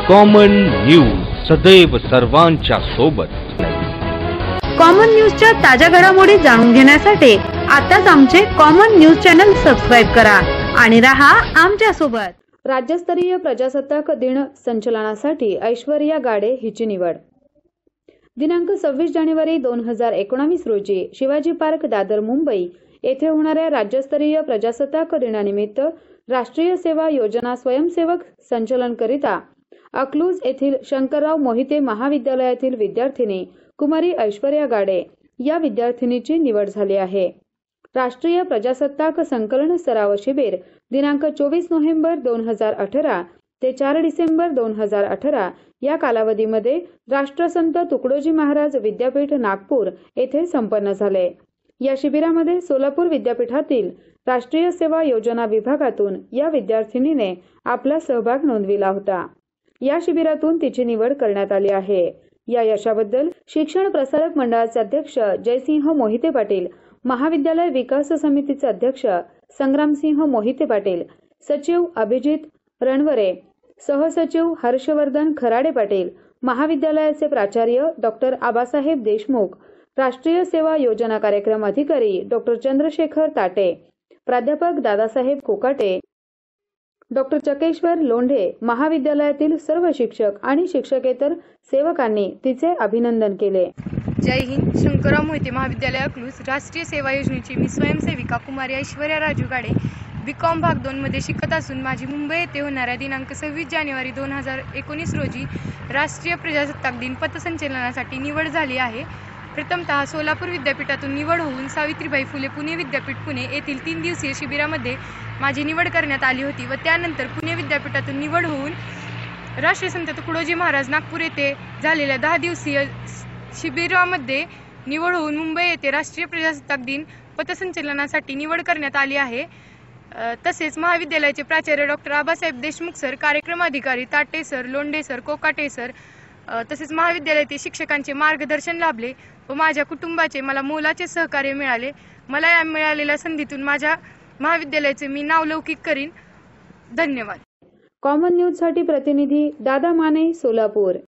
Common news सदैव सर्वांच्या सोबत। कॉमन न्यूजच्या ताज्या घडामोडी जाणून घेण्यासाठी आताच आमचे कॉमन न्यूज चॅनल सबस्क्राइब करा आणि रहा आमच्या सोबत। राज्यस्तरीय प्रजासत्ताक दिन संचलनासाठी ऐश्वर्या गाडे हिची निवड। दिनांक 26 जानेवारी 2019 रोजी शिवाजी पार्क, दादर, मुंबई येथे होणाऱ्या राज्यस्तरीय प्रजासत्ताक दिनानिमित्त राष्ट्रीय सेवा योजना स्वयंसेवक संचलन करिता अकलूज येथील शंकरराव मोहिते महाविद्यालयातील विद्यार्थिनी कुमारी ऐश्वर्या गाडे या विद्यार्थिनीची निवड झाली आहे। राष्ट्रीय प्रजासत्ताक संकलन सराव शिबिर दिनांक 24 नोव्हेंबर 2018 ते 4 डिसेंबर 2018 या कालावधीमध्ये राष्ट्रसंत तुकडोजी महाराज विद्यापीठ नागपूर येथे संपन्न झाले। या शिबिरामध्ये सोलापूर विद्यापीठातील राष्ट्रीय सेवा योजना विभागातून या विद्यार्थिनीने आपला सहभाग नोंदविला होता। या शिबिरातून तिची निवड करण्यात आली आहे। या यशाबद्दल शिक्षण प्रसारक मंडळाचे अध्यक्ष जयसिंह मोहिते पाटील, महाविद्यालय विकास समितीचे अध्यक्ष संग्रामसिंह मोहिते पाटील, सचिव अभिजित रणवरे, सहसचिव हर्षवर्धन खराडे पाटील, महाविद्यालयाचे प्राचार्य डॉक्टर आबासाहेब देशमुख, राष्ट्रीय सेवा योजना कार्यक्रम अधिकारी डॉक्टर चंद्रशेखर ताटे, प्राध्यापक दादासाहेब कोकाटे, डॉक्टर चकेश्वर लोंढे, महाविद्यालयातील सर्व शिक्षक आणि शिक्षकेतर सेवकांनी तिचे अभिनंदन केले। जय हिंद। शंकरराव मोहिते महाविद्यालय अकलूज राष्ट्रीय सेवा योजनेची मी स्वयंसेविका कुमारी ऐश्वर्या राजू गाडे बीकॉम भाग 2 मध्ये शिकत असून माझी मुंबई येथे होणाऱ्या दिनांक 26 जानेवारी 2019 रोजी राष्ट्रीय प्रजासत्ताक दिन पथसंचलनासाठी निवड झाली आहे। प्रथमतः सोलापूर विद्यापीठातून निवड होऊन सावित्रीबाई फुले पुणे विद्यापीठ पुणे येथील 3 दिवसीय शिबिरामध्ये माझी निवड करण्यात आली होती व त्यानंतर पुणे विद्यापीठातून निवड होऊन राष्ट्रसंत तुकडोजी महाराज नागपूर येथे झालेल्या 10 दिवसीय शिबिरामध्ये निवड होऊन मुंबई येथे राष्ट्रीय प्रजासत्ताक दिन पथसंचलनासाठी निवड करण्यात आली आहे। तसेच महाविद्यालयाचे प्राचार्य डॉक्टर आबासाहेब देशमुख सर, कार्यक्रम अधिकारी Tate sir, Londhe sir, Kokate sir तसेच महाविद्यालयातील शिक्षकांचे मार्गदर्शन लाभले व माझ्या कुटुंबाचे मला मोलाचे सहकार्य मिळाले। मला या मिळालेल्या संधीतून माझ्या महाविद्यालयाचे मी नावलौकिक करीन। धन्यवाद। कॉमन न्यूज साठी प्रतिनिधी दादा माने, सोलापूर।